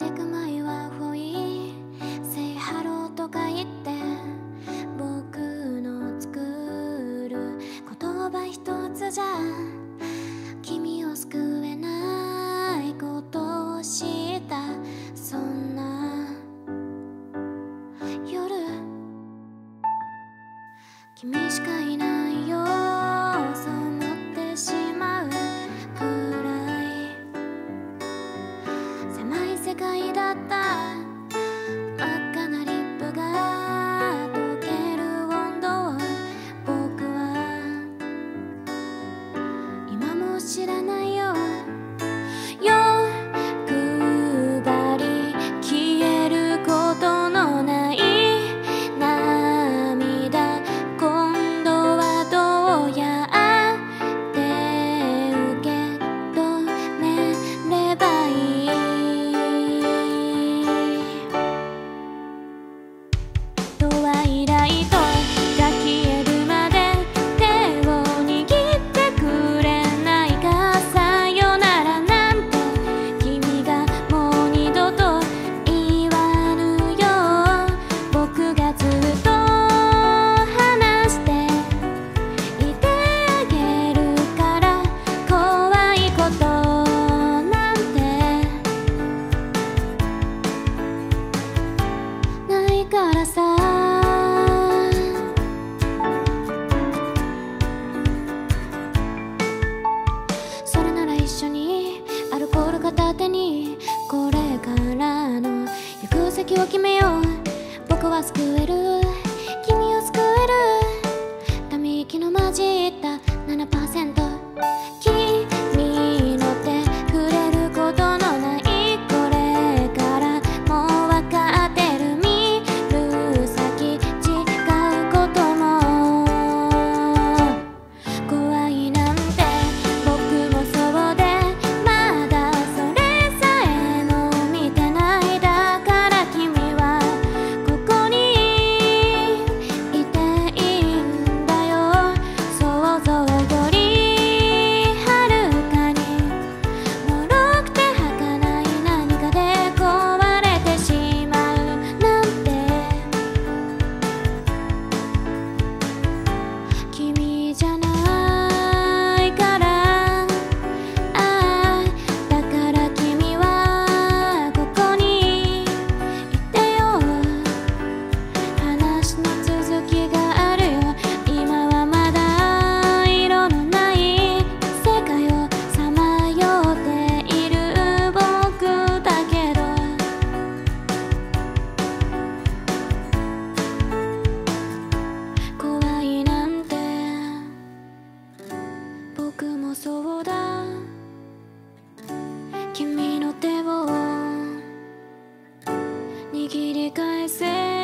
Take my word for it Say hello とか言って僕の作る言葉一つじゃ君を救えないことを知ったそんな夜君しかいないよそう思ってしまうくらい狭い世界だった真っ赤なリップが溶ける温度を僕は今も知らないよ欲張り消えることのない涙今度はどうやって受け止めればいいトワイライトが消えるまで手を握ってくれないかさよならなんて君がもう二度と言わぬよ僕がずっと話していてあげるから怖いことなんてないからさそれなら一緒にアルコール片手にこれからの行く先を決めよう僕は救える君を救えるため息の混じった 7% 君の手触れることのないこれからもう分かってる見る先違うことも怖いなんて僕もそうでまだそれさえも見てないだから君はここにいていいんだよ想像よりはるかに脆くて儚い何かで壊れてしまうなんて君じゃないからだから君はここにいてよ話の続きがあるよ今はまだ色のない世界をさまよっている僕だけど怖いなんて僕もそうだ君の手を握り返せ